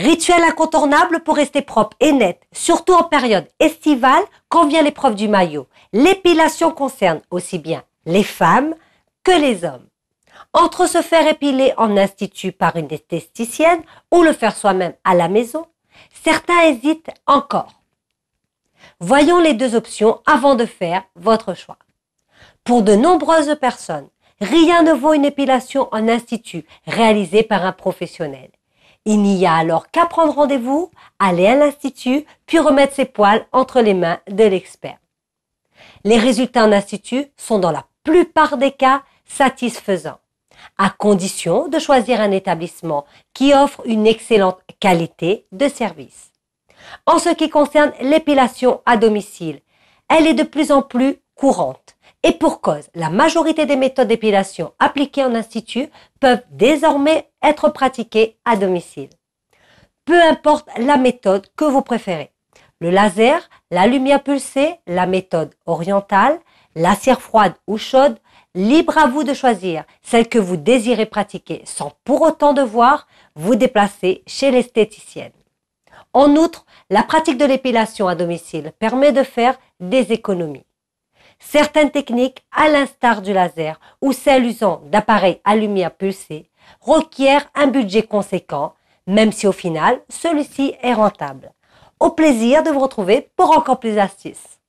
Rituel incontournable pour rester propre et net, surtout en période estivale quand vient l'épreuve du maillot. L'épilation concerne aussi bien les femmes que les hommes. Entre se faire épiler en institut par une esthéticienne ou le faire soi-même à la maison, certains hésitent encore. Voyons les deux options avant de faire votre choix. Pour de nombreuses personnes, rien ne vaut une épilation en institut réalisée par un professionnel. Il n'y a alors qu'à prendre rendez-vous, aller à l'institut, puis remettre ses poils entre les mains de l'expert. Les résultats en institut sont dans la plupart des cas satisfaisants, à condition de choisir un établissement qui offre une excellente qualité de service. En ce qui concerne l'épilation à domicile, elle est de plus en plus courante. Et pour cause, la majorité des méthodes d'épilation appliquées en institut peuvent désormais être pratiquées à domicile. Peu importe la méthode que vous préférez. Le laser, la lumière pulsée, la méthode orientale, la cire froide ou chaude, libre à vous de choisir celle que vous désirez pratiquer sans pour autant devoir vous déplacer chez l'esthéticienne. En outre, la pratique de l'épilation à domicile permet de faire des économies. Certaines techniques, à l'instar du laser ou celles usant d'appareils à lumière pulsée, requièrent un budget conséquent, même si au final, celui-ci est rentable. Au plaisir de vous retrouver pour encore plus d'astuces.